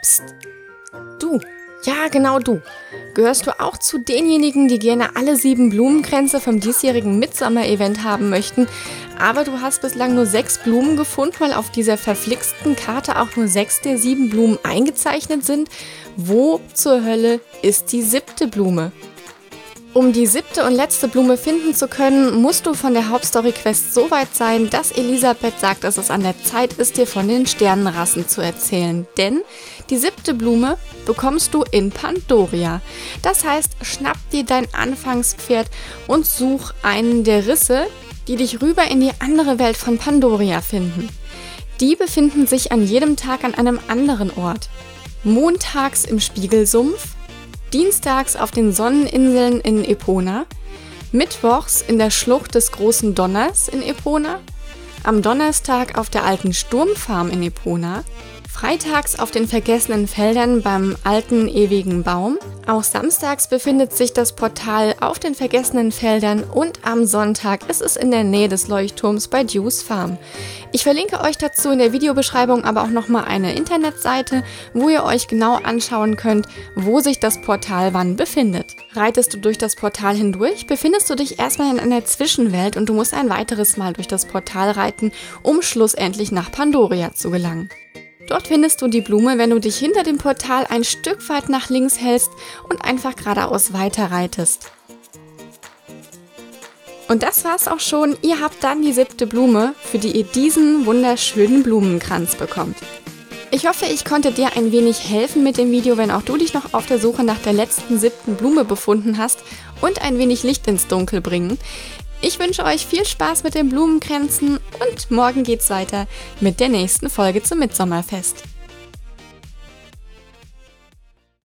Psst. Du, ja genau du. Gehörst du auch zu denjenigen, die gerne alle 7 Blumenkränze vom diesjährigen Mitsommer-Event haben möchten, aber du hast bislang nur 6 Blumen gefunden, weil auf dieser verflixten Karte auch nur 6 der 7 Blumen eingezeichnet sind? Wo zur Hölle ist die 7. Blume? Um die 7. und letzte Blume finden zu können, musst du von der Hauptstory-Quest so weit sein, dass Elisabeth sagt, dass es an der Zeit ist, dir von den Sternenrassen zu erzählen. Denn die 7. Blume bekommst du in Pandoria. Das heißt, schnapp dir dein Anfangspferd und such einen der Risse, die dich rüber in die andere Welt von Pandoria finden. Die befinden sich an jedem Tag an einem anderen Ort. Montags im Spiegelsumpf, dienstags auf den Sonneninseln in Epona, mittwochs in der Schlucht des großen Donners in Epona, am Donnerstag auf der alten Sturmfarm in Epona, freitags auf den vergessenen Feldern beim alten ewigen Baum. Auch samstags befindet sich das Portal auf den vergessenen Feldern und am Sonntag ist es in der Nähe des Leuchtturms bei Dews Farm. Ich verlinke euch dazu in der Videobeschreibung aber auch nochmal eine Internetseite, wo ihr euch genau anschauen könnt, wo sich das Portal wann befindet. Reitest du durch das Portal hindurch, befindest du dich erstmal in einer Zwischenwelt und du musst ein weiteres Mal durch das Portal reiten, um schlussendlich nach Pandoria zu gelangen. Dort findest du die Blume, wenn du dich hinter dem Portal ein Stück weit nach links hältst und einfach geradeaus weiter reitest. Und das war's auch schon. Ihr habt dann die 7. Blume, für die ihr diesen wunderschönen Blumenkranz bekommt. Ich hoffe, ich konnte dir ein wenig helfen mit dem Video, wenn auch du dich noch auf der Suche nach der letzten 7. Blume befunden hast und ein wenig Licht ins Dunkel bringen. Ich wünsche euch viel Spaß mit den Blumenkränzen und morgen geht's weiter mit der nächsten Folge zum Mitsommerfest.